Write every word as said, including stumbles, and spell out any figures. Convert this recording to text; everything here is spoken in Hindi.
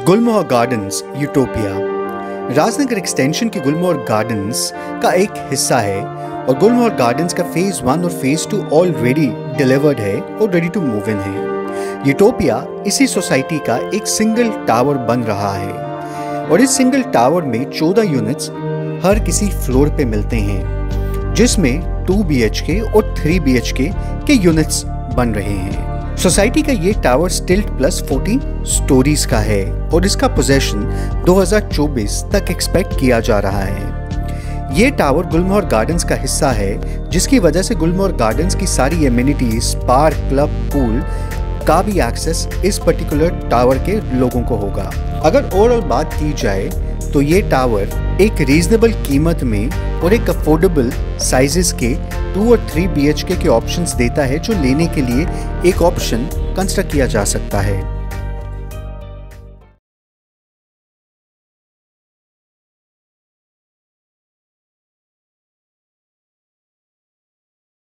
गुलमोहर गार्डन्स यूटोपिया राजनगर एक्सटेंशन के गुलमोहर गार्डन्स का एक हिस्सा है और गुलमोहर गार्डन्स का फेज वन और फेज टू ऑलरेडी डिलीवर्ड है और रेडी टू मूव इन है। यूटोपिया इसी सोसाइटी का एक सिंगल टावर बन रहा है और इस सिंगल टावर में चौदह यूनिट्स हर किसी फ्लोर पे मिलते हैं, जिसमें टू बी एच के और थ्री बी एच के के यूनिट्स बन रहे हैं। सोसाइटी का ये टावर स्टिल्ट प्लस फोर्टी स्टोरीज का है और इसका पोजेशन दो हज़ार चौबीस तक एक्सपेक्ट किया जा रहा है। ये टावर गुलमोहर गार्डन्स का हिस्सा है, जिसकी वजह से गुलमोहर गार्डन्स की सारी एमिनिटीज, पार्क, क्लब, पूल का भी एक्सेस इस पर्टिकुलर टावर के लोगों को होगा। अगर ओवरऑल बात की जाए तो ये टावर एक रीजनेबल कीमत में और एक अफोर्डेबल साइजेस के टू और थ्री बी एच के के ऑप्शंस देता है, जो लेने के लिए एक ऑप्शन कंसिडर किया जा सकता है।